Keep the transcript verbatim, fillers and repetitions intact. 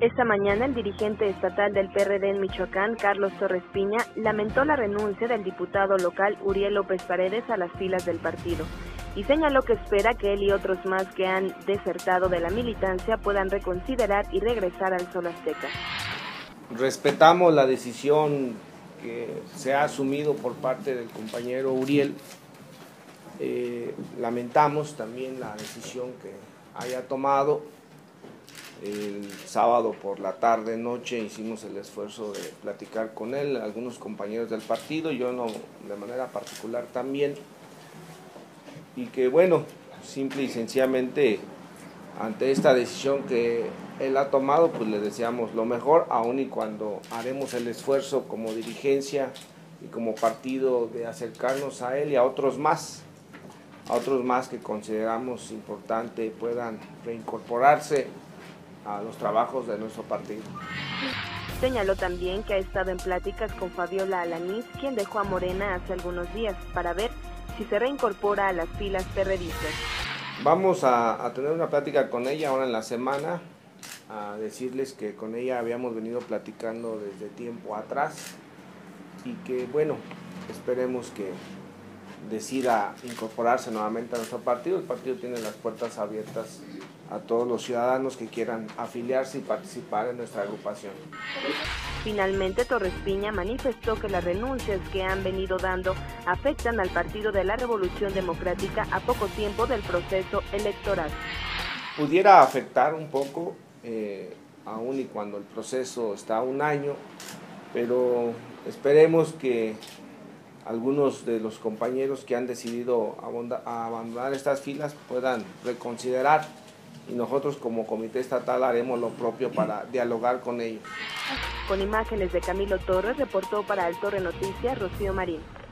Esta mañana el dirigente estatal del P R D en Michoacán, Carlos Torres Piña, lamentó la renuncia del diputado local Uriel López Paredes a las filas del partido y señaló que espera que él y otros más que han desertado de la militancia puedan reconsiderar y regresar al Sol Azteca. Respetamos la decisión que se ha asumido por parte del compañero Uriel. Eh, lamentamos también la decisión que haya tomado. El sábado por la tarde, noche, hicimos el esfuerzo de platicar con él, algunos compañeros del partido, yo no, de manera particular también, y que bueno, simple y sencillamente, ante esta decisión que él ha tomado, pues le deseamos lo mejor, aun y cuando haremos el esfuerzo como dirigencia y como partido de acercarnos a él y a otros más, a otros más que consideramos importante puedan reincorporarse a los trabajos de nuestro partido. Señaló también que ha estado en pláticas con Fabiola Alanís, quien dejó a Morena hace algunos días, para ver si se reincorpora a las filas perredistas. Vamos a, a tener una plática con ella ahora en la semana, a decirles que con ella habíamos venido platicando desde tiempo atrás y que bueno, esperemos que decida incorporarse nuevamente a nuestro partido. El partido tiene las puertas abiertas a todos los ciudadanos que quieran afiliarse y participar en nuestra agrupación. Finalmente, Torres Piña manifestó que las renuncias que han venido dando afectan al Partido de la Revolución Democrática a poco tiempo del proceso electoral. Pudiera afectar un poco, eh, aún y cuando el proceso está a un año, pero esperemos que algunos de los compañeros que han decidido abandonar estas filas puedan reconsiderar y nosotros como comité estatal haremos lo propio para dialogar con ellos. Con imágenes de Camilo Torres, reportó para El Torre Noticias, Rocío Marín.